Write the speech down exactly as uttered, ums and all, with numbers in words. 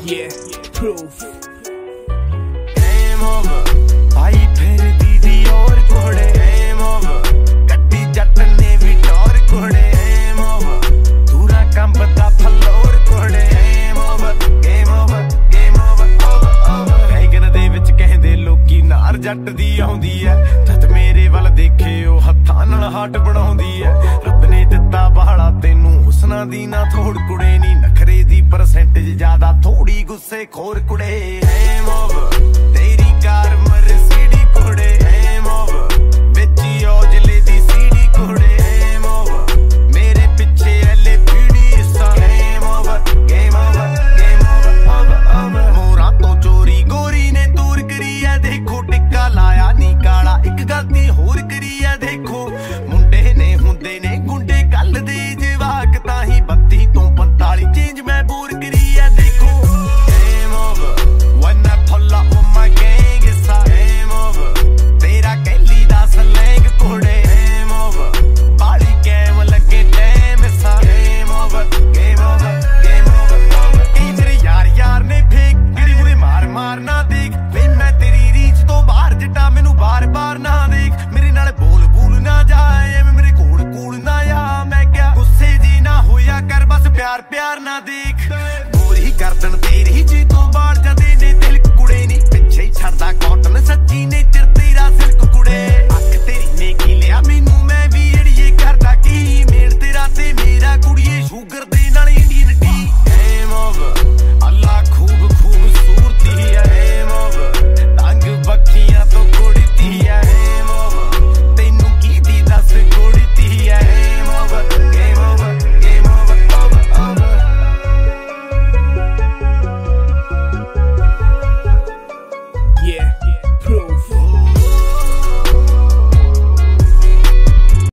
Yeah, proof. Game over. भाई फिर दीदी और घोड़े Game over. गड्डी जट ने भी टोर घोड़े Game over. दूरा कंबता फलोर घोड़े Game over. Game over. Game over. Over over. Wagon ਦੇ ਵਿੱਚ ਕਹਿੰਦੇ ਲੋਕੀ ਨਾਰ ਜੱਟ ਦੀ ਆਉਂਦੀ ਐ ਜਦ ਮੇਰੇ ਵੱਲ ਦੇਖੇ ਉਹ ਹੱਥਾਂ ਨਾਲ ਹਾਟ ਬਣਾਉਂਦੀ ਐ ਰੱਬ ਨੇ ਦਿੱਤਾ ਬਾਹਲਾ ਤੈਨੂੰ ਹੁਸਨਾ ਦੀ ਨਾ ਥੋੜ ਕੁੜੇ ਨੀ ਨਖਰੇ ਦੀ ਪਰਸੈਂਟੇਜ ਜ਼ਿਆਦਾ ਥੋੜੀ ਗੁੱਸੇ ਖੋਰ ਕੁੜੇ Game over. ਤੇਰੀ ਕਾਰ ਮਰਸੀਡੀ ਕੁੜੇ Game over. ਵਿੱਚ ਔਜਲੇ ਦੀ ਸੀਡੀ ਕੁੜੇ Game over. ਮੇਰੇ ਪਿੱਛੇ ਐਲੇ ਵੀਡੀ ਸਾ Game over. Game over. Game over. Over over. ਮੋਰਾਂ ਤੋਂ ਚੋਰੀ ਗੋਰੀ ਨੇ ਤੂਰ ਕਰੀ ਐ ਦੇਖੋ ਟਿੱਕਾ ਲਾਇਆ ਨੀ ਕਾਲਾ ਇੱਕ ਗਲਤੀ ਹੋਰ ਕਰੀ ਐ ਦੇਖੋ ਮੁੰਡੇ ਨੇ ਹੁੰਦੇ ਨੇ ਗੁੰਡੇ ਕੱਲ ਦੇ ਜਵਾਕ ਤਾਂ ਹੀ ਬੱਤੀ ਤੋਂ ਪੰਤਾਲੀ ਚੇਂਜ ਮੈਂ ਬੋਰ ਕਰੀ ਐ ਦੇਖੋ Game over. When I pull up with my gang it's a Game over. ਤੇਰਾ ਕਹਿਲੀ ਦਾ ਸਲੈਂਗ ਕੋੜੇ Game over. ਬਾਲੀ ਕੈਮ ਲੱਗੇ ਟੈਮ it's a Game over. Game over. Game over. ਕਈ ਮੇਰੇ ਯਾਰ ਯਾਰ ਨੇ ਫੇਕ ਜਿਹੜੀ ਮੁਰੇ ਮਾਰ ਮਾਰ ਨਾ ਦੇਖ ਵੇ ਮੈਂ ਤੇਰੀ ਰੀਚ ਤੋਂ ਬਾਹਰ ਜਟਾ ਮੈਨੂੰ ਬਾਰ ਬਾਰ ਨਾ ਦੇਖ ਮੇਰੇ ਨਾਲ ਬੋਲ ਬੋਲ ਨਾ ਜਾਏ ਐਵੇਂ ਮੇਰੇ ਕੋਲ ਕੋਲ ਨਾ ਆ ਮੈਂ ਕਿਹਾ ਗੁੱਸੇ ਜੀ ਨਾ ਹੋਇਆ ਕਰ ਬਸ ਪਿਆਰ ਪਿਆਰ ਨਾ ਦੇਖ ਬੋਲ ਹੀ ਕਰਦਣ ਤੇਰੀ ਜੀ ਤੋਂ ਬਾਹਰ ਜਾਂਦੇ ਨੇ ਦਿਲ ਕੁੜੇ ਨਹੀਂ ਪਿੱਛੇ ਹੀ ਛੱਡਦਾ ਕਾਟਨ ਸੱਚੀ ਨੇ ਚਿਰ ਤੇਰਾ ਸਿਲਕ ਕੁੜੇ ਅੱਖ ਤੇਰੀ ਨੇ ਕੀ ਲਿਆ ਮੈਨੂੰ ਮੈਂ ਵੀ ਏੜੀਏ ਕਰਦਾ ਕੀ ਮੇੜ ਤੇਰਾ ਤੇ ਮੇਰਾ ਕੁੜੀਏ ਸ਼ੂਗਰ ਦੇ ਨਾਲ ਇੰਡੀਅਨ ਟੀ Game over. ਅੱਲਾ ਖੂਬ ਖੂਬਸੂਰਤੀ ਹੈ Game over. ਤੰਗ ਬੱਖੀਆਂ ਤੋਂ ਕੁੜਤੀ ਹੈ Game over. ਤੈਨੂੰ ਕੀ ਦੀ ਦੱਸ ਕੁੜਤੀ ਹੈ Game over. Game over. Game over. Over over. Yeah.